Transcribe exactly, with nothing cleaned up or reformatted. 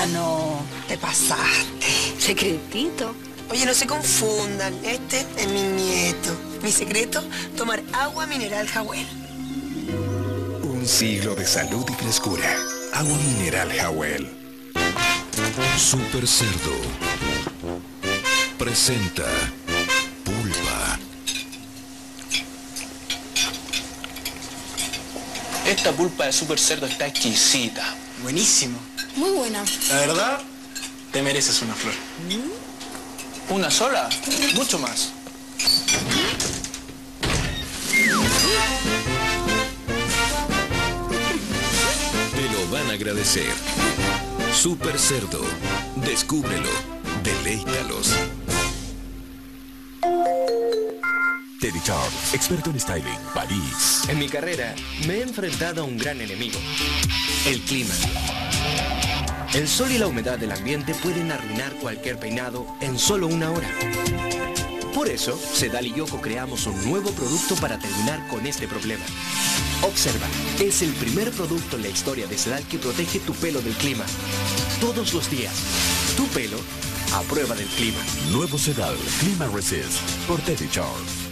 Ah, no, te pasaste. Secretito. Oye, no se confundan, este es mi nieto. Mi secreto, tomar agua mineral Jawel. Un siglo de salud y frescura. Agua mineral Jawel. Super Cerdo presenta Pulpa. Esta pulpa de Super Cerdo está exquisita. Buenísimo. Muy buena. La verdad, te mereces una flor. ¿Una sola? Mucho más. Te lo van a agradecer. Super Cerdo. Descúbrelo. Deleítalos. Teddy Charles, experto en styling, París. En mi carrera me he enfrentado a un gran enemigo, el clima. El sol y la humedad del ambiente pueden arruinar cualquier peinado en solo una hora. Por eso, Sedal y Yoko creamos un nuevo producto para terminar con este problema. Observa, es el primer producto en la historia de Sedal que protege tu pelo del clima. Todos los días, tu pelo a prueba del clima. Nuevo Sedal, Clima Resist, por Teddy Charles.